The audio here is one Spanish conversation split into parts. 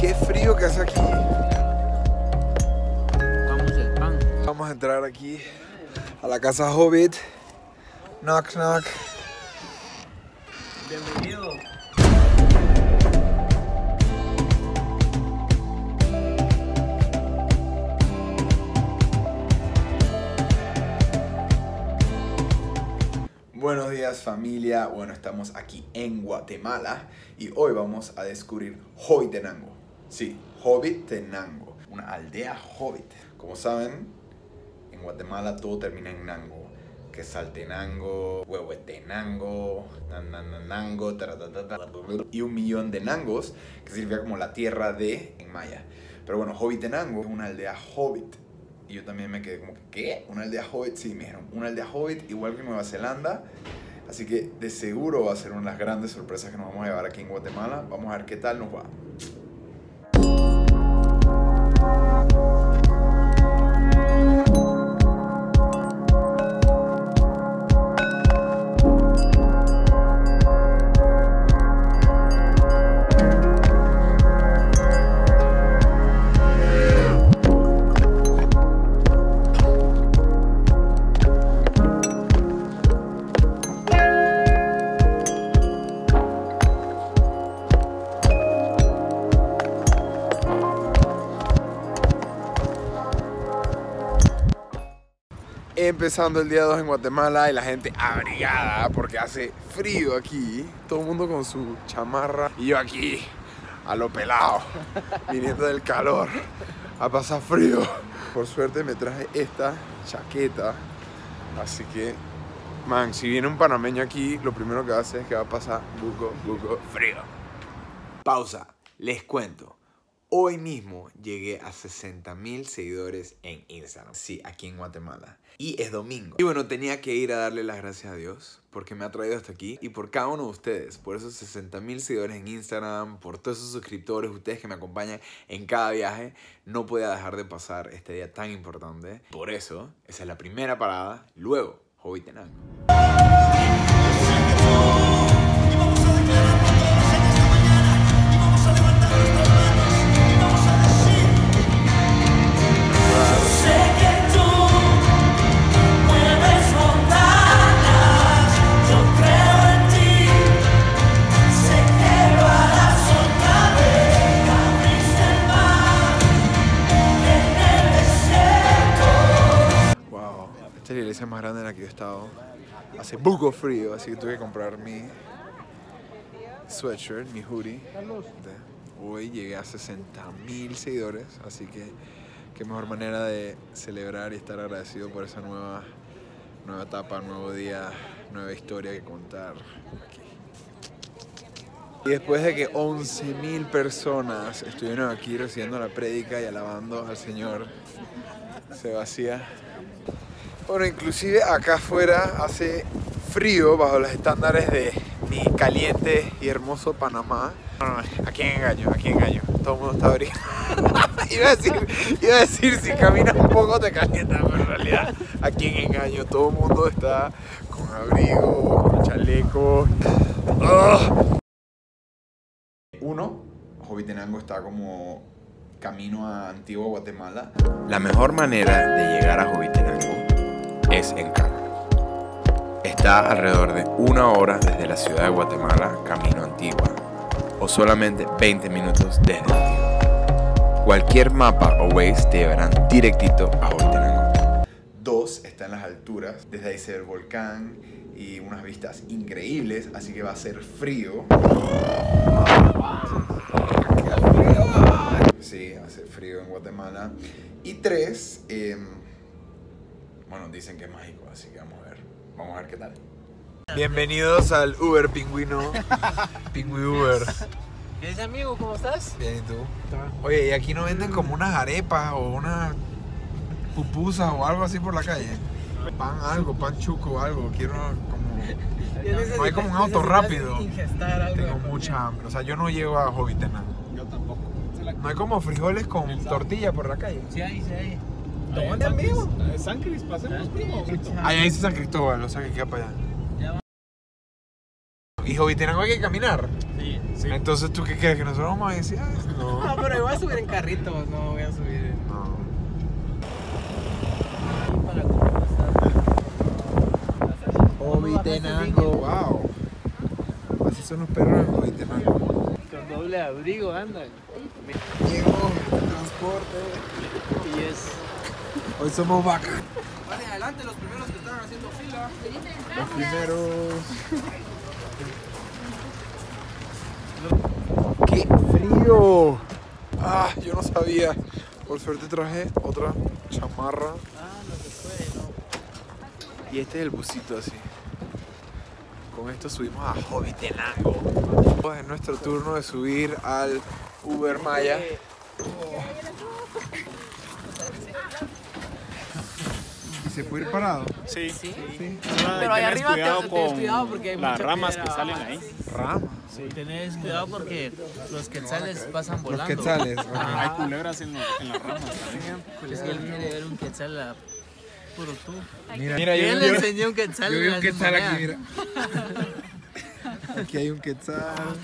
qué frío que hace aquí. Vamos el pan. Vamos a entrar aquí a la casa Hobbit. Knock, knock. Bienvenido. Buenos días familia, bueno, estamos aquí en Guatemala y hoy vamos a descubrir Hobbitenango. Sí, Hobbitenango, una aldea hobbit. Como saben, en Guatemala todo termina en nango. Quesaltenango, Huehuetenango, Nanananango, y 1.000.000 de nangos, que significa como la tierra de en maya. Pero bueno, Hobbitenango es una aldea hobbit. Y yo también me quedé como que, ¿qué? ¿Una aldea hobbit? Sí, me dijeron, una aldea hobbit igual que Nueva Zelanda. Así que de seguro va a ser una de las grandes sorpresas que nos vamos a llevar aquí en Guatemala. Vamos a ver qué tal nos va. Empezando el día 2 en Guatemala y la gente abrigada porque hace frío aquí. Todo el mundo con su chamarra y yo aquí a lo pelado, viniendo del calor a pasar frío. Por suerte me traje esta chaqueta, así que, man, si viene un panameño aquí, lo primero que va a hacer es que va a pasar buco frío. Pausa, les cuento. Hoy mismo llegué a 60.000 seguidores en Instagram. Sí, aquí en Guatemala. Y es domingo. Y bueno, tenía que ir a darle las gracias a Dios porque me ha traído hasta aquí. Y por cada uno de ustedes, por esos 60.000 seguidores en Instagram, por todos esos suscriptores, ustedes que me acompañan en cada viaje, no podía dejar de pasar este día tan importante. Por eso, esa es la primera parada. Luego, Hobbitenango. Esta es la iglesia más grande en la que yo he estado. Hace buco frío, así que tuve que comprar mi sweatshirt, mi hoodie. Hoy llegué a 60.000 seguidores, así que qué mejor manera de celebrar y estar agradecido por esa nueva etapa, nuevo día, nueva historia que contar aquí. Y después de que 11.000 personas estuvieron aquí recibiendo la prédica y alabando al Señor, se vacía. Bueno, inclusive acá afuera hace frío bajo los estándares de mi caliente y hermoso Panamá. No, ¿a quién engaño? ¿A quién engaño? Todo el mundo está abrigado. iba a decir, si caminas un poco te calienta, pero en realidad, ¿a quién engaño? Todo el mundo está con abrigo, con chaleco. Hobbitenango está como camino a Antigua Guatemala. La mejor manera de llegar a Hobbitenango es en carro. Está alrededor de 1 hora desde la ciudad de Guatemala, camino a Antigua, o solamente 20 minutos desde Antigua. Cualquier mapa o Waze te llevarán directito a Hobbitenango. 2 está en las alturas, desde ahí se ve el volcán y unas vistas increíbles, así que va a ser frío. Sí, hace frío en Guatemala. Y 3, bueno, dicen que es mágico, así que vamos a ver qué tal. Bienvenidos al Uber Pingüino. Pingüi Uber. ¿Qué dices, amigo? ¿Cómo estás? Bien, ¿y tú? Oye, ¿y aquí no venden como unas arepas o unas pupusas o algo así por la calle? Pan chuco, algo. Quiero como... No hay como un auto rápido. Tengo mucha hambre. O sea, yo no llego a Hobbitenango. Yo tampoco. No hay como frijoles con tortilla por la calle. Sí hay. ¿Dónde, amigo? San Cris, pasemos, primo. Ahí dice San Cristóbal, o sea que queda para allá. ¿Y Hobbitenango hay que caminar? Sí, Sí, sí. Entonces, ¿tú qué crees? ¿Que nosotros vamos a decir? No. No, pero yo voy a subir en carrito, no voy a subir en... No. Para cómo Jovitenango. Wow. Así son los perros en Jovitenango. con doble abrigo andan. Llegó el transporte. Y es... Hoy somos vacas. Vale, adelante los primeros que están haciendo fila. Los primeros. ¡Qué frío! Ah, yo no sabía. Por suerte traje otra chamarra. Ah, no se puede, no. Y este es el busito así. Con esto subimos a Jovitenango. Es nuestro turno de subir al Uber Maya. ¿Y se puede ir parado? Sí. Sí. Sí. Pero ahí arriba cuidado tenés con cuidado porque hay las mucha ramas piedra que salen abajo. ahí. Rama. Tenés cuidado porque los quetzales pasan Los volando. quetzales. ok. Hay culebras en las ramas también. Pues que él quiere ver un quetzal a puro tú. Mira, Yo le enseñé un quetzal. yo vi un la quetzal semana. aquí, mira. Aquí hay un quetzal.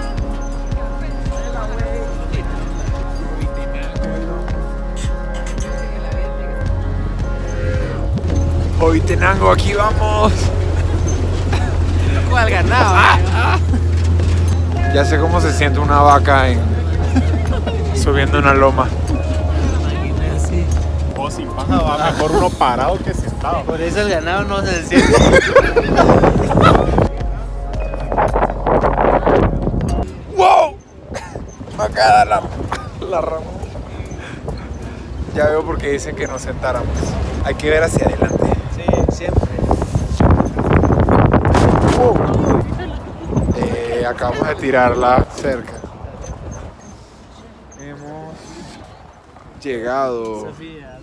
Jovitenango, aquí vamos. Tocó al ganado. Ya sé cómo se siente una vaca subiendo una loma. Imagínate, sí. O sin paja va mejor uno parado que sentado. Por eso el ganado no se siente. ¡Wow! Macada la rama. Ya veo por qué dicen que nos sentáramos. Hay que ver hacia adelante. Sí, siempre. ¡Wow! Acabamos de tirarla cerca. Hemos llegado Sofía,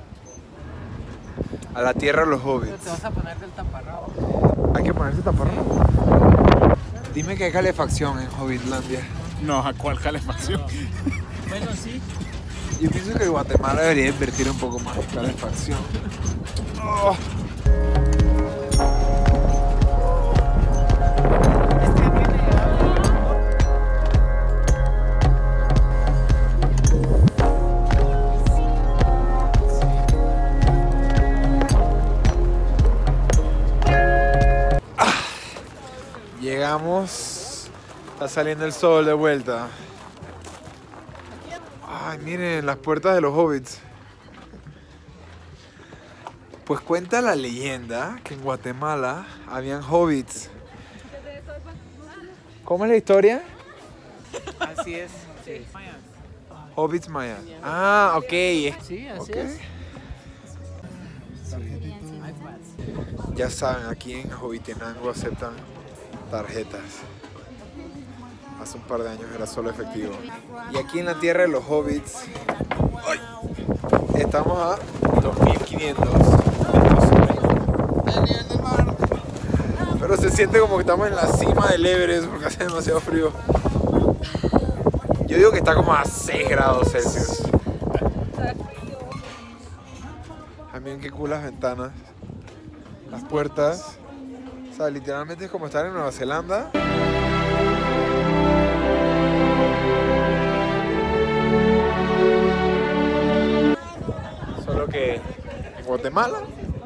a la tierra de los te hobbits. vas a poner del taparrabo. Hay que ponerse taparrabo. Dime que hay calefacción en Hobbitlandia. No, ¿a cuál calefacción? Bueno, sí. Yo pienso que Guatemala debería invertir un poco más en calefacción. Oh. Llegamos, está saliendo el sol de vuelta. Ay, miren las puertas de los hobbits. Pues cuenta la leyenda que en Guatemala habían hobbits. ¿Cómo es la historia? Así es. Sí, Hobbits mayas. Ah, ok. sí así Ok. es. Ya saben, aquí en Jovitenango aceptan tarjetas. Hace un par de años era solo efectivo. Y aquí en la tierra de los hobbits, ¡ay! Estamos a 2500 metros sobre el nivel del mar. Pero se siente como que estamos en la cima del Everest porque hace demasiado frío. Yo digo que está como a 6 grados Celsius. También qué cool las ventanas, las puertas. O sea, literalmente es como estar en Nueva Zelanda. Solo que en Guatemala.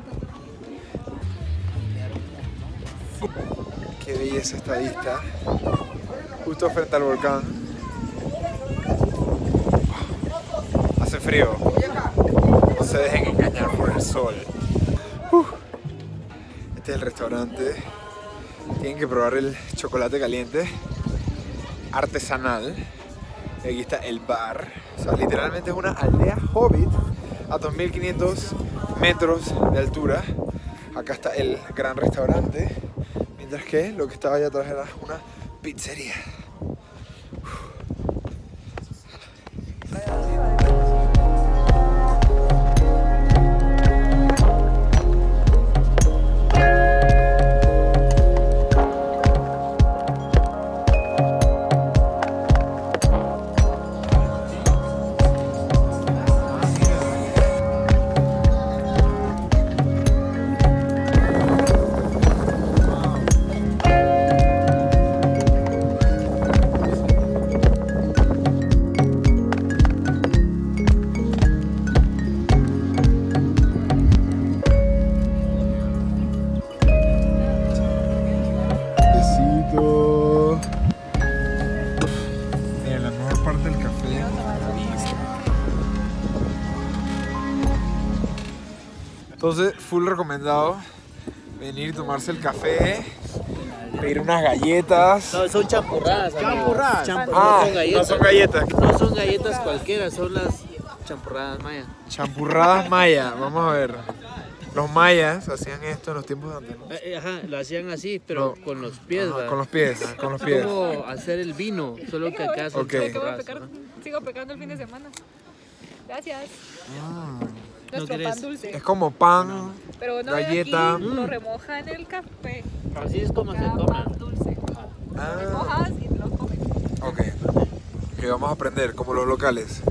Qué belleza esta vista. Justo frente al volcán. Hace frío. No se dejen engañar por el sol. Este es el restaurante. Tienen que probar el chocolate caliente artesanal. Y aquí está el bar. O sea, literalmente es una aldea hobbit a 2500 metros de altura. Acá está el gran restaurante. Mientras que lo que estaba allá atrás era una pizzería. Entonces, full recomendado venir y tomarse el café, pedir unas galletas. No, son champurradas. Champurradas. Ah, no son galletas. No son galletas cualquiera, son las champurradas maya. Champurradas maya, vamos a ver. Los mayas hacían esto en los tiempos de antes, ¿no? Ajá, lo hacían así, pero No. con los pies, Ajá, ¿verdad? con los pies, con los pies. Como hacer el vino, solo que acá son Ok. champurradas, Acabo de ¿no? pecar, sigo pecando el fin de semana. Gracias. ¿No Nuestro querés? pan dulce. Es como pan, Pero no galleta. aquí lo remoja en el café. Así es como se Cada come. pan dulce. Lo Ah, remojas y te lo comes. ok. Que vamos a aprender, como los locales.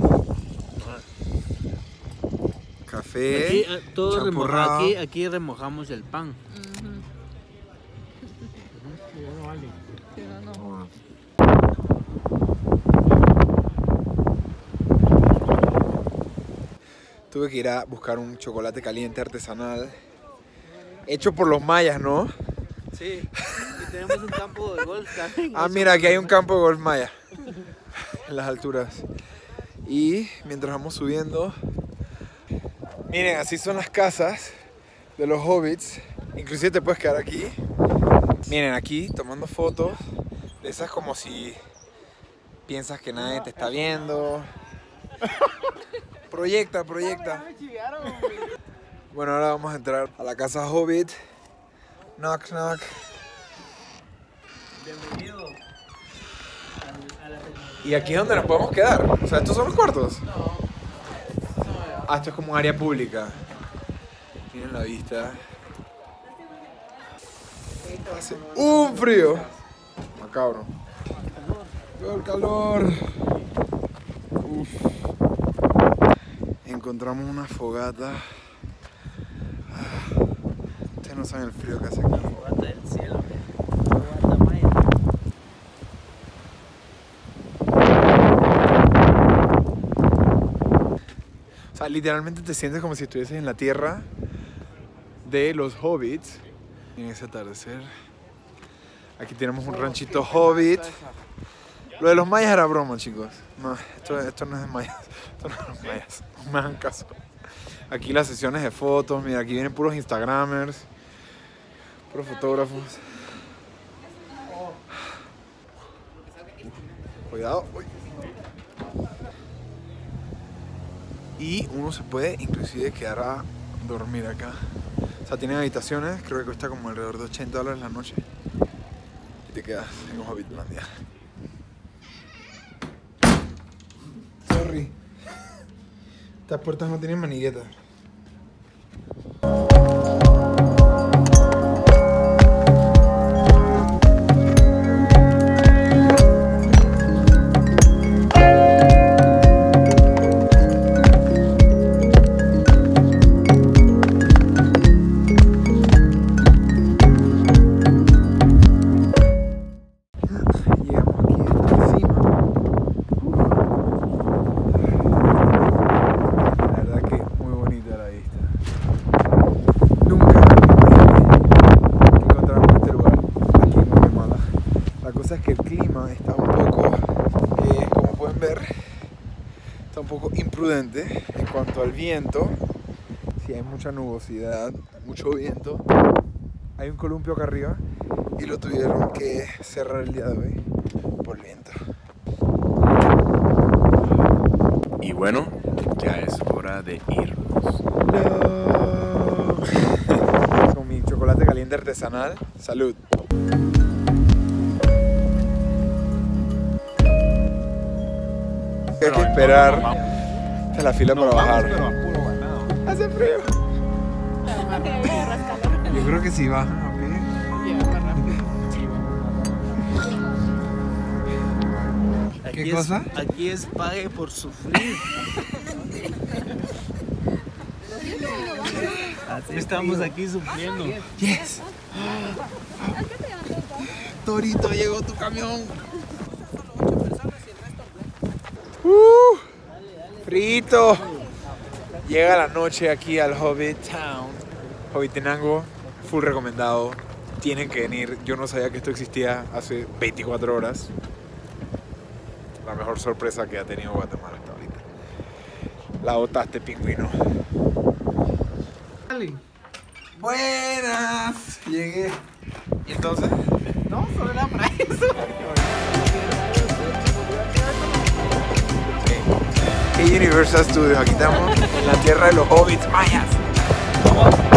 Café, Aquí, todo champurrado. aquí remojamos el pan. Sí, no. Tuve que ir a buscar un chocolate caliente artesanal. Hecho por los mayas, ¿no? Sí, y tenemos un campo de golf también. Ah, mira, aquí hay un campo de golf maya. En las alturas. Y mientras vamos subiendo... Miren, así son las casas de los hobbits. Inclusive te puedes quedar aquí. Miren, aquí tomando fotos. De esas como si piensas que nadie te está viendo. Proyecta. Bueno, ahora vamos a entrar a la casa hobbit. Knock, knock. Bienvenido a la Y aquí es donde nos podemos quedar. O sea, estos son los cuartos. Ah, esto es como un área pública. Miren la vista. Hace un frío. Macabro. Veo el calor. Uf. Encontramos una fogata. Ah, ustedes no saben el frío que hace aquí. fogata del cielo. Fogata maya. O sea, literalmente te sientes como si estuvieses en la tierra de los hobbits. En ese atardecer. Aquí tenemos un ranchito hobbit. Lo de los mayas era broma, chicos. No, esto no es de mayas. Esto no es de los mayas. No me hagan caso. Aquí las sesiones de fotos. Mira, aquí vienen puros instagramers. Puros fotógrafos. Cuidado. Uy. Y uno se puede inclusive quedar a dormir acá. O sea, tienen habitaciones, creo que cuesta como alrededor de $80 la noche. Y te quedas en Hobbitlandia. Sorry. Estas puertas no tienen maniguetas. Es que el clima está un poco, como pueden ver, está un poco imprudente en cuanto al viento. Si hay mucha nubosidad, mucho viento, hay un columpio acá arriba y lo tuvieron que cerrar el día de hoy por viento. Y bueno, ya es hora de irnos. No. Con mi chocolate caliente artesanal. Salud. Hay que esperar hasta la fila para bajar. Pero a puro ganado. Hace frío. Yo creo que sí bajan, ¿ok? ¿Qué Aquí cosa? Aquí es pague por sufrir. Estamos aquí sufriendo. Yes. Torito, llegó tu camión. Frito. Llega la noche aquí al Hobbit Town. Hobbitenango, full recomendado. Tienen que venir. Yo no sabía que esto existía hace 24 horas. La mejor sorpresa que ha tenido Guatemala hasta ahorita. La botaste, pingüino. Ali. Buenas. Llegué. ¿Y entonces? No, solo era para eso. ¿Qué Universal Studios? Aquí estamos en la tierra de los hobbits mayas.